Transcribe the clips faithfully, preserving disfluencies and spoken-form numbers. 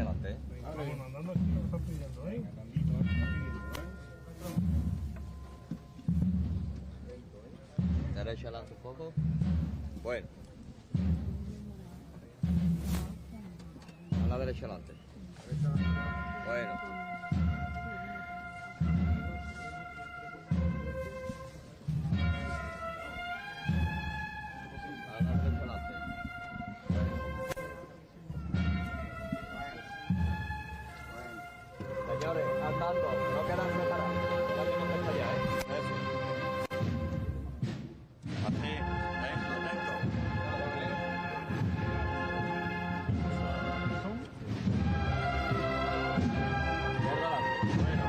adelante. Vamos andando aquí, lo están pidiendo, ¿eh? Derecha adelante un poco. Bueno. A la derecha adelante. Bueno. A la derecha adelante. Señores, andando, no quedan separados. Ya tenemos que allá, ¿eh? Eso. Así, lento, lento. Izquierda adelante. Bueno.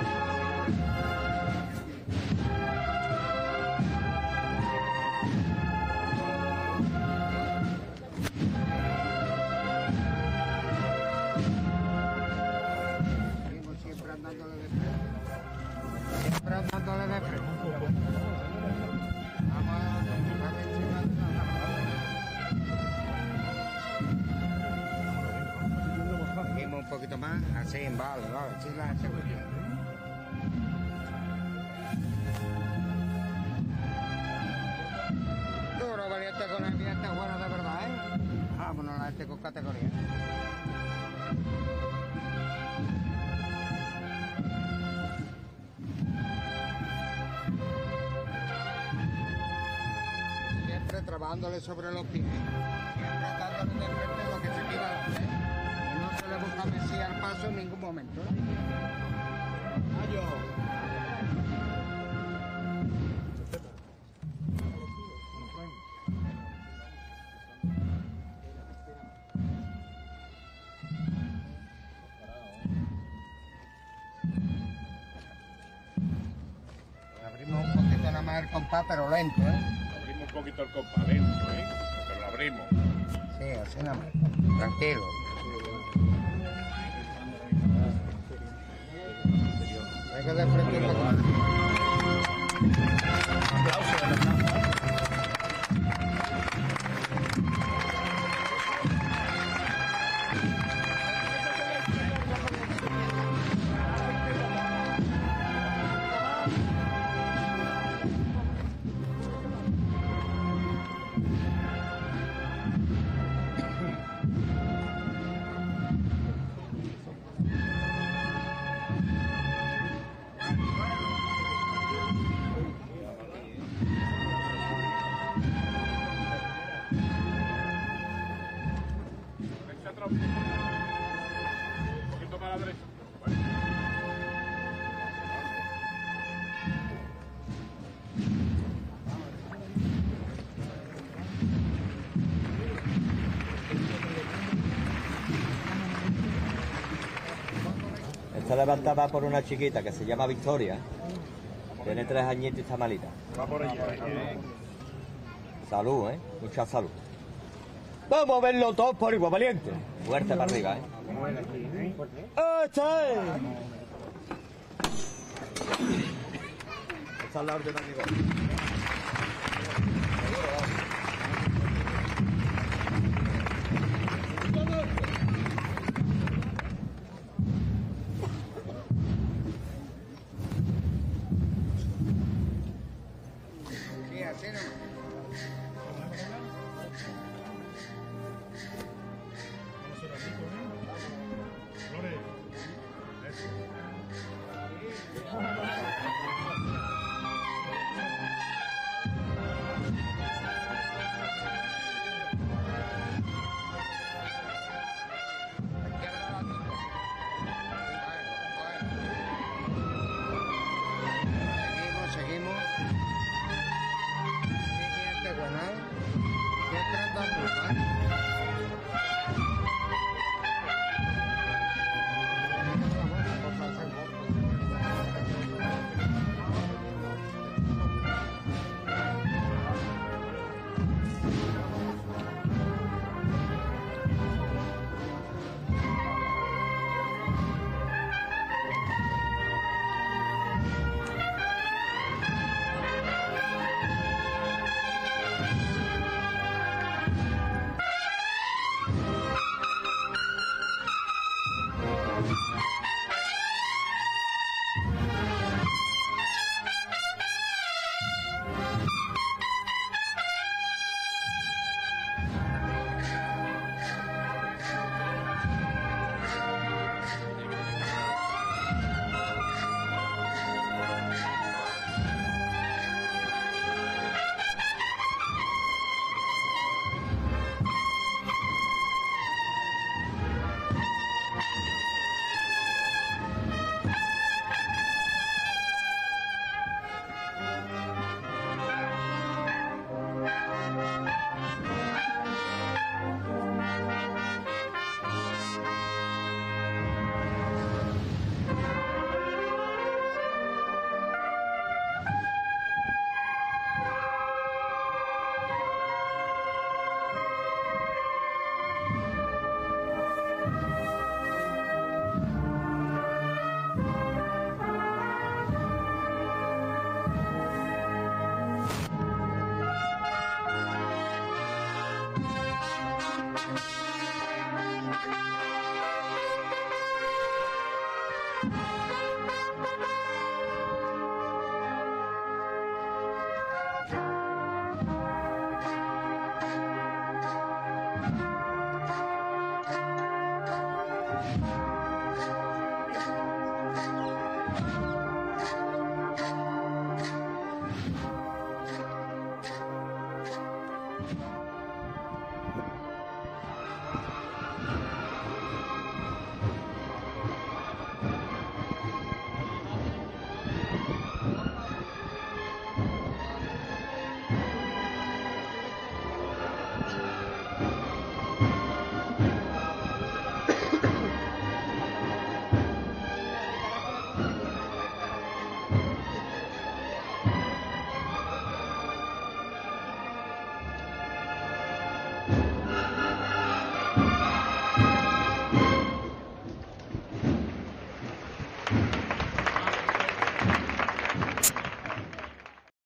Siempre andándole de frente. Siempre andándole de frente. Vamos a ver encima de la seguimos un poquito más, así, vale, vale, así la seguridad. Duro, valiente con el ambiente bueno de verdad, ¿eh? Vámonos a este con categoría. Siempre trabajándole sobre los pies, siempre dándole de frente lo que se tira adelante, ¿eh? Y no se le busca mesía al paso en ningún momento, ¿eh? Adiós. Abrimos un poquito nada más el compás, pero lento, ¿eh? Abrimos un poquito el compás, lento, ¿eh? Pero lo abrimos. Sí, así nada más. Tranquilo. Hay que de frente un poco. Derecha atrás. Un poquito para la derecha. Está levantada por una chiquita que se llama Victoria. Tiene tres añitos y está malita. Va por allá. ¿eh? Salud, ¿eh? Mucha salud. Vamos a verlo todos por igual, valiente. Fuerte para arriba, ¿eh? ¡Este! Esta es la orden aquí. Sí, así nomás. Vamos a hacer así, ¿eh? Flores. Eso. Thank you.